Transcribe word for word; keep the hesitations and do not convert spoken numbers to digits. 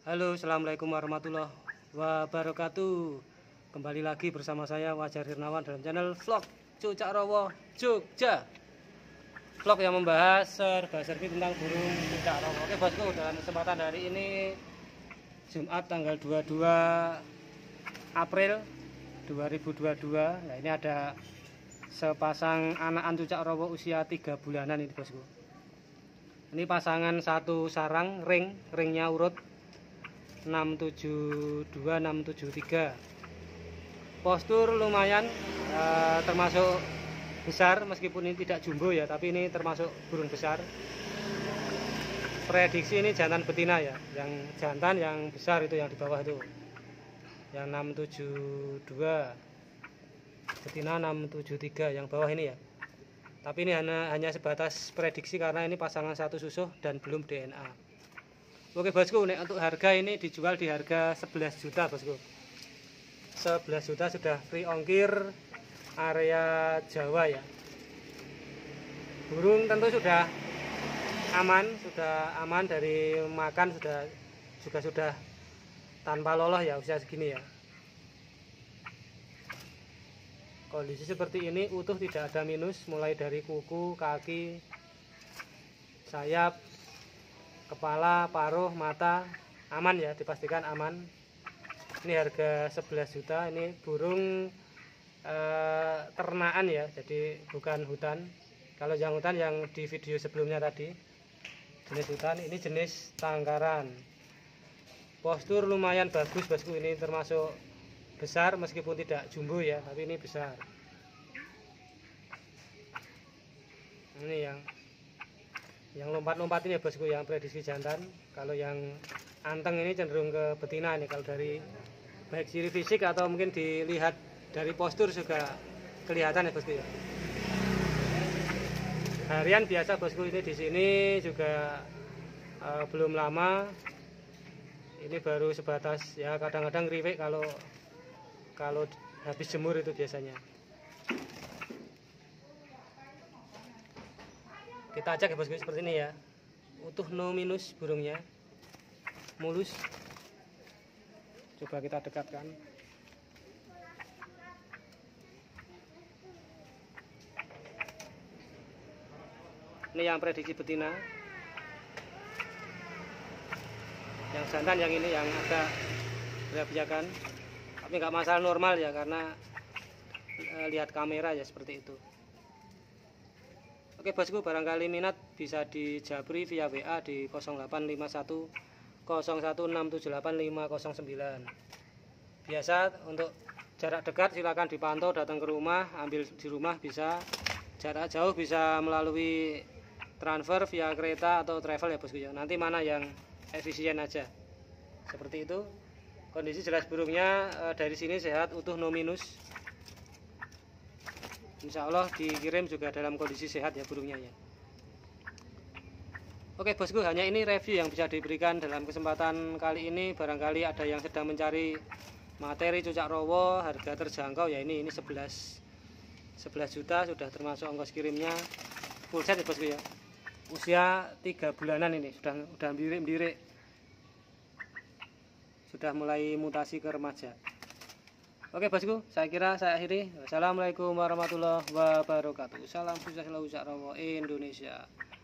Halo, assalamualaikum warahmatullahi wabarakatuh. Kembali lagi bersama saya Wajar Hirnawan dalam channel vlog Cucak Rowo Jogja. Vlog yang membahas serba-serbi tentang burung cucak rowo. Oke bosku, dalam kesempatan hari ini Jumat tanggal dua puluh dua April dua ribu dua puluh dua. Nah, ini ada sepasang anakan cucak rowo usia tiga bulanan ini bosku. Ini pasangan satu sarang ring, ringnya urut enam tujuh dua enam tujuh tiga. Postur lumayan eh, termasuk besar, meskipun ini tidak jumbo ya, tapi ini termasuk burung besar. Prediksi ini jantan betina ya, yang jantan yang besar itu yang di bawah itu, yang enam tujuh dua, betina enam tujuh tiga yang bawah ini ya. Tapi ini hanya hanya sebatas prediksi karena ini pasangan satu susuh dan belum D N A. Oke bosku, untuk harga ini dijual di harga sebelas juta bosku. sebelas juta sudah free ongkir area Jawa ya. Burung tentu sudah aman, sudah aman dari makan, sudah juga sudah tanpa loloh ya usia segini ya. Kondisi seperti ini utuh, tidak ada minus, mulai dari kuku, kaki, sayap, kepala, paruh, mata aman ya, dipastikan aman. Ini harga sebelas juta. Ini burung eh, ternakan ya, jadi bukan hutan. Kalau yang hutan yang di video sebelumnya tadi jenis hutan, ini jenis tangkaran. Postur lumayan bagus bosku, ini termasuk besar meskipun tidak jumbo ya, tapi ini besar. Ini yang yang lompat-lompat ini ya bosku, yang prediksi jantan. Kalau yang anteng ini cenderung ke betina ini, kalau dari baik ciri fisik atau mungkin dilihat dari postur juga kelihatan ya bosku ya. Harian biasa bosku, ini di sini juga uh, belum lama. Ini baru sebatas ya, kadang-kadang riwek kalau kalau habis jemur itu biasanya. Kita acak ya bosku, seperti ini ya, utuh no minus burungnya, mulus. Coba kita dekatkan. Ini yang prediksi betina. Yang jantan yang ini yang agak berlebihan, tapi nggak masalah, normal ya, karena e, lihat kamera ya seperti itu. Oke bosku, barangkali minat bisa dijabri via W A di nol delapan lima satu nol satu enam tujuh delapan lima nol sembilan. Biasa untuk jarak dekat silakan dipantau, datang ke rumah, ambil di rumah bisa. Jarak jauh bisa melalui transfer via kereta atau travel ya bosku ya. Nanti mana yang efisien aja. Seperti itu. Kondisi jelas burungnya e, dari sini sehat, utuh no minus. Insya Allah dikirim juga dalam kondisi sehat ya burungnya ya. Oke bosku, hanya ini review yang bisa diberikan dalam kesempatan kali ini. Barangkali ada yang sedang mencari materi cucak rowo harga terjangkau ya, ini ini sebelas juta sudah termasuk ongkos kirimnya, full set ya bosku ya. Usia tiga bulanan, ini sudah udah melirik-melirik, sudah mulai mutasi ke remaja. Oke bosku, saya kira saya akhiri. Wassalamualaikum warahmatullahi wabarakatuh. Salam sukses selalu cucak rowo Indonesia.